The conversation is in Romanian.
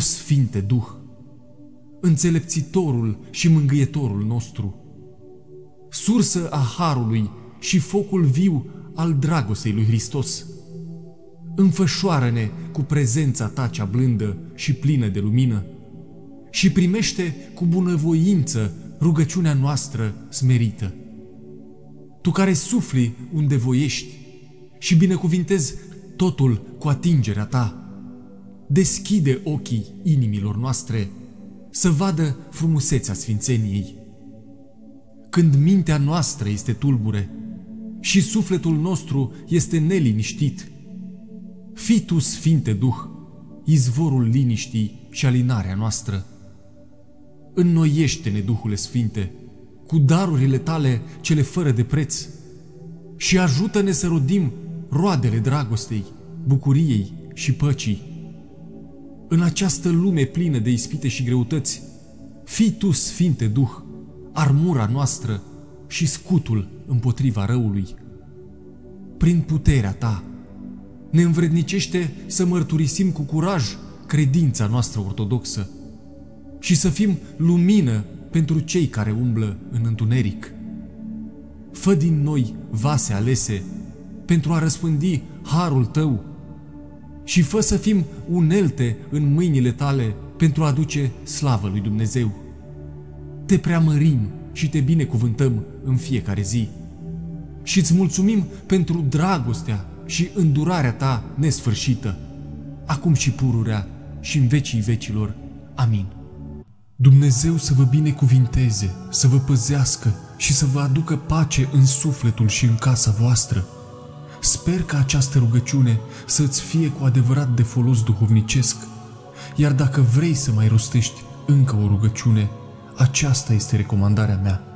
Sfinte Duh, înțelepțitorul și mângâietorul nostru, sursă a harului și focul viu al dragostei lui Hristos, înfășoară-ne cu prezența ta cea blândă și plină de lumină și primește cu bunăvoință rugăciunea noastră smerită. Tu care sufli unde voiești și binecuvintezi totul cu atingerea ta, deschide ochii inimilor noastre să vadă frumusețea sfințeniei. Când mintea noastră este tulbure și sufletul nostru este neliniștit, fii tu, Sfinte Duh, izvorul liniștii și alinarea noastră. Înnoiește-ne, Duhule Sfinte, cu darurile tale cele fără de preț și ajută-ne să rodim roadele dragostei, bucuriei și păcii. În această lume plină de ispite și greutăți, fii tu, Sfinte Duh, armura noastră și scutul împotriva răului. Prin puterea ta, ne învrednicește să mărturisim cu curaj credința noastră ortodoxă și să fim lumină pentru cei care umblă în întuneric. Fă din noi vase alese pentru a răspândi harul tău și fă să fim unelte în mâinile tale pentru a aduce slavă lui Dumnezeu. Te preamărim și te binecuvântăm în fiecare zi și îți mulțumim pentru dragostea și îndurarea ta nesfârșită, acum și pururea și în vecii vecilor. Amin. Dumnezeu să vă binecuvinteze, să vă păzească și să vă aducă pace în sufletul și în casa voastră. Sper că această rugăciune să-ți fie cu adevărat de folos duhovnicesc, iar dacă vrei să mai rostești încă o rugăciune, aceasta este recomandarea mea.